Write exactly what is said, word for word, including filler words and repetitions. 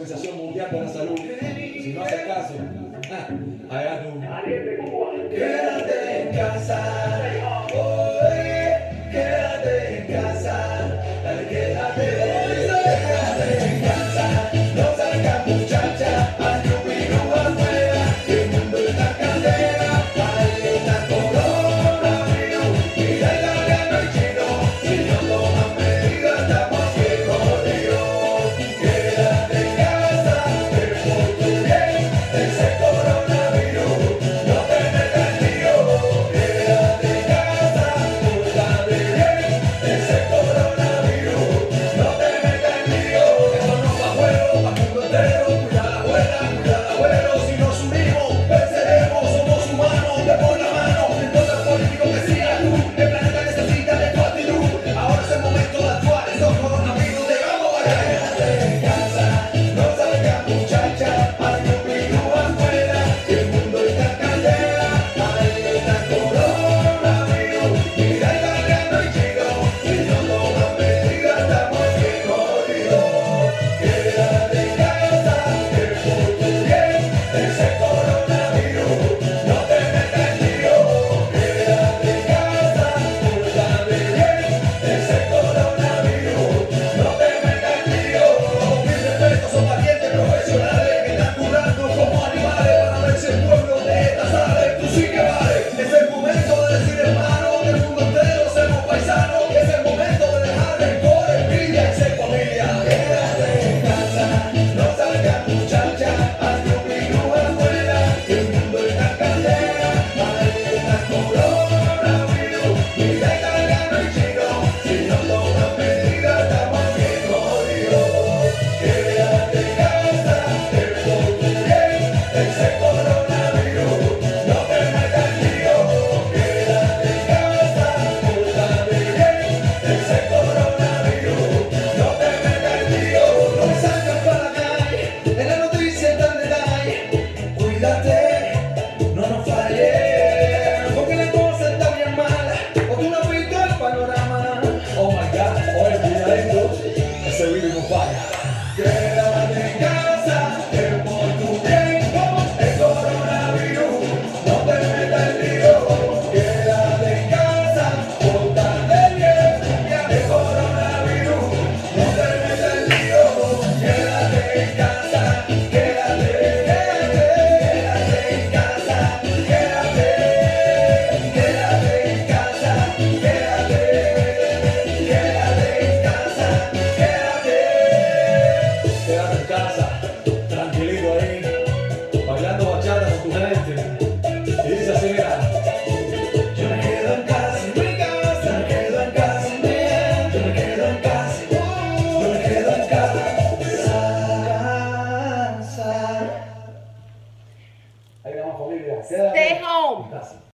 Organización Mundial de la Salud. Si no haces caso, allá tú. Quédate en casa, oye, quédate en casa, dale, quédate, quédate en casa, no salgas muchacha, a Yubiru afuera, que el mundo está candela, ahí está coronavirus, mira el italiano y chino, si no toman medidas estamos bien jodidos. Quédate en casa, que por tu bien, ese coronavirus, no te metas en lío. Quédate en casa, pórtate bien, ese coronavirus, no te metas en lío. Esto no va a juego, pa' mundo entero, cuida la abuela, cuida al abuelo, si nos unimos, venceremos, somos humanos, de por la mano, no te político que sigas tú, el planeta necesita de tu actitud, ahora es el momento de actuar, estos coronavirus llegamos para allá. Quédate en casa, no salgas muchacha, hay un virus afuera, que el mundo está en candela, ahí está el coronavirus, mira el italiano y chino, si no toman medidas estamos bien jodidos. Quédate en casa, que por tu bien, ese coronavirus, no te metas en lío. Quédate en casa, pórtate bien, ese coronavirus, no te metas en lío. Con mis respetos, son valientes profesionales que están curando como animales para ver si el pueblo de esta sale. Tú sí que vales. Es el momento de decir, hermano, que el mundo entero somos paisanos. Es el momento de dejar rencor, envidia y ser familia. Quédate en casa, no salgas muchacha, hay un virus afuera, que el mundo está en candela, ahí está el coronavirus, mira el italiano y chino, si no toman medidas estamos bien jodidos. Quédate en casa, que por tu bien, ese coronavirus, no te metas en lío. Quédate en casa, pórtate bien, ese coronavirus, no te metas en lío. No me salgas para la calle, en la noticia está el detalle. Cuídate, no nos falles, porque la cosa está bien mala, o tú no has visto el panorama. Oh my God, oye, cuidadito, ese virus no falla. Quédate en casa, que por tu tiempo el coronavirus, no te metas en lío. Quédate en casa, pórtate bien, el coronavirus, no te metas en lío. Quédate en casa, quédate, quédate, quédate en casa, quédate, quédate en casa, quédate, quédate en casa, quédate. Quédate en casa, tranquilito ahí, bailando bachata con tu gente. Y dice así, mira. Yo me quedo en casa, en mi casa, me quedo en casa, en mi gente, yo me quedo en casa, yo me quedo en casa. Ahí vamos familia, quédate Stay home. en casa.